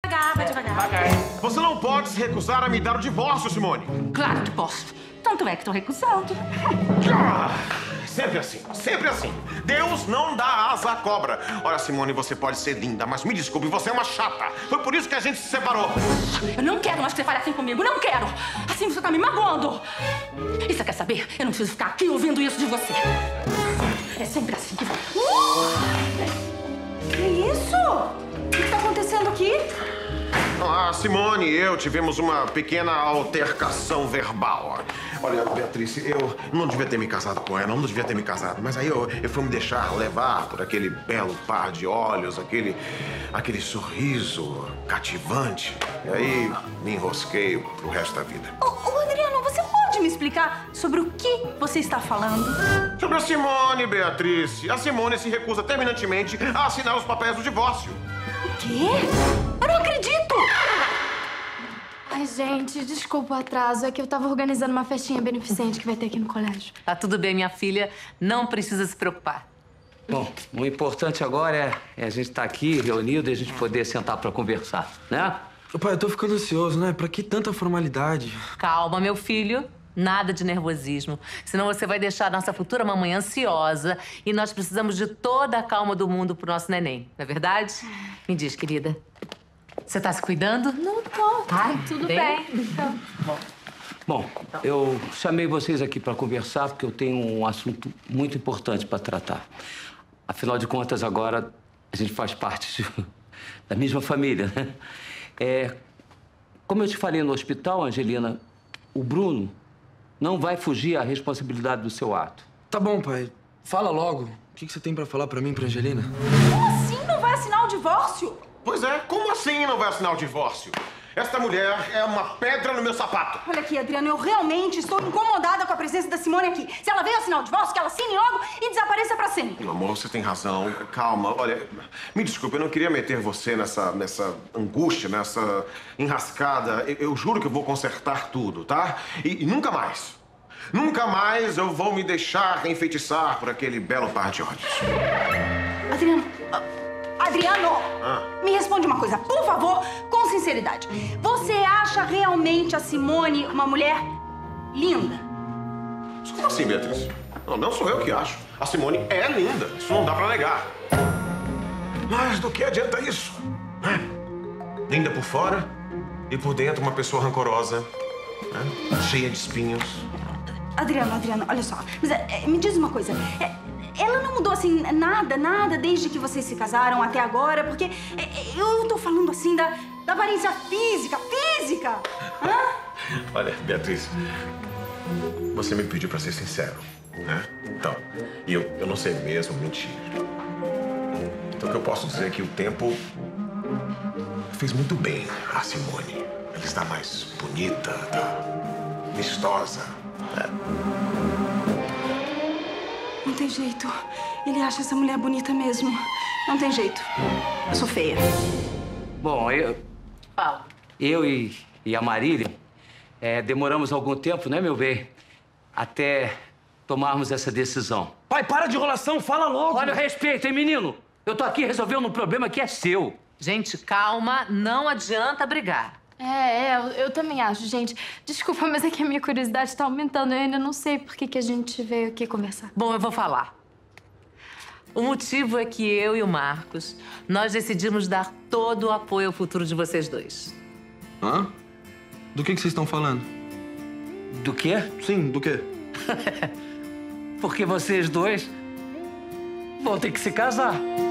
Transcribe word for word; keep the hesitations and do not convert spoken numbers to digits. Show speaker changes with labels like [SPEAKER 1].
[SPEAKER 1] devagar, vai devagar.
[SPEAKER 2] Devagar. Você não pode se recusar a me dar o divórcio, Simone.
[SPEAKER 1] Claro que posso. Tanto é que tô recusando.
[SPEAKER 2] Ah, sempre assim, sempre assim. Deus não dá asa à cobra. Olha, Simone, você pode ser linda, mas me desculpe, você é uma chata. Foi por isso que a gente se separou.
[SPEAKER 1] Eu não quero mais que você fale assim comigo, não quero. Assim você tá me magoando. E você quer saber? Eu não preciso ficar aqui ouvindo isso de você. É sempre assim. Uh! Que isso? O que tá acontecendo aqui?
[SPEAKER 2] A Simone e eu tivemos uma pequena altercação verbal. Olha, Beatriz, eu não devia ter me casado com ela, não devia ter me casado. Mas aí eu, eu fui me deixar levar por aquele belo par de olhos, aquele, aquele sorriso cativante. E aí me enrosquei pro resto da vida.
[SPEAKER 1] Ô, ô, Adriano, você pode me explicar sobre o que você está falando?
[SPEAKER 2] Sobre a Simone, Beatriz. A Simone se recusa terminantemente a assinar os papéis do divórcio.
[SPEAKER 1] O quê? Eu não acredito!
[SPEAKER 3] Ai, gente, desculpa o atraso. É que eu tava organizando uma festinha beneficente que vai ter aqui no colégio.
[SPEAKER 4] Tá tudo bem, minha filha. Não precisa se preocupar.
[SPEAKER 5] Bom, o importante agora é, é a gente estar aqui reunido e a gente poder sentar pra conversar, né?
[SPEAKER 6] Pai, eu tô ficando ansioso, né? Pra que tanta formalidade?
[SPEAKER 4] Calma, meu filho. Nada de nervosismo. Senão você vai deixar a nossa futura mamãe ansiosa e nós precisamos de toda a calma do mundo pro nosso neném. Não é verdade? Me diz, querida. Você tá se cuidando?
[SPEAKER 3] Não tô.
[SPEAKER 4] Ai,
[SPEAKER 3] tudo
[SPEAKER 4] bem.
[SPEAKER 3] bem. Então.
[SPEAKER 4] Bom.
[SPEAKER 5] Bom, eu chamei vocês aqui para conversar porque eu tenho um assunto muito importante para tratar. Afinal de contas, agora a gente faz parte de, da mesma família, né? É, como eu te falei no hospital, Angelina, o Bruno não vai fugir à responsabilidade do seu ato.
[SPEAKER 6] Tá bom, pai. Fala logo. O que que você tem pra falar pra mim, pra Angelina?
[SPEAKER 1] Como assim não vai assinar o divórcio?
[SPEAKER 2] Pois é, como assim não vai assinar o divórcio? Esta mulher é uma pedra no meu sapato.
[SPEAKER 1] Olha aqui, Adriano, eu realmente estou incomodada com a presença da Simone aqui. Se ela veio assinar o divórcio, que ela assine logo e desapareça pra sempre.
[SPEAKER 2] Meu amor, você tem razão. Calma, olha, me desculpe, eu não queria meter você nessa, nessa angústia, nessa enrascada. Eu, eu juro que eu vou consertar tudo, tá? E, e nunca mais, nunca mais eu vou me deixar enfeitiçar por aquele belo par de olhos.
[SPEAKER 1] Adriano... Adriano,
[SPEAKER 2] Ah.
[SPEAKER 1] me responde uma coisa, por favor, com sinceridade. Você acha realmente a Simone uma mulher linda?
[SPEAKER 2] Como assim, Beatriz? Não, não sou eu que acho. A Simone é linda, isso não dá pra negar. Mas do que adianta isso? Né? Linda por fora e por dentro uma pessoa rancorosa, né? Cheia de espinhos.
[SPEAKER 1] Adriano, Adriano, olha só, mas, é, me diz uma coisa. É, ela não mudou, assim, nada, nada desde que vocês se casaram até agora, porque é, eu tô falando, assim, da, da aparência física, física! Hã?
[SPEAKER 2] Olha, Beatriz, você me pediu pra ser sincero, né? Então, e eu, eu não sei mesmo mentir. Então o que eu posso dizer é que o tempo fez muito bem a Simone. Ela está mais bonita, tá vistosa, né?
[SPEAKER 1] Não tem jeito. Ele acha essa mulher bonita mesmo. Não tem jeito. Eu sou feia.
[SPEAKER 5] Bom, eu,
[SPEAKER 4] Fala.
[SPEAKER 5] eu e, e a Marília é, demoramos algum tempo, né, meu bem? Até tomarmos essa decisão.
[SPEAKER 6] Pai, para de enrolação, fala logo.
[SPEAKER 5] Olha o respeito, hein, menino? Eu tô aqui resolvendo um problema que é seu.
[SPEAKER 4] Gente, calma. Não adianta brigar.
[SPEAKER 3] É, é, eu, eu também acho, gente. Desculpa, mas é que a minha curiosidade tá aumentando. Eu ainda não sei por que que a gente veio aqui conversar.
[SPEAKER 4] Bom, eu vou falar. O motivo é que eu e o Marcos, nós decidimos dar todo o apoio ao futuro de vocês dois.
[SPEAKER 6] Hã? Do que que vocês estão falando?
[SPEAKER 5] Do quê?
[SPEAKER 6] Sim, do quê?
[SPEAKER 5] Porque vocês dois vão ter que se casar.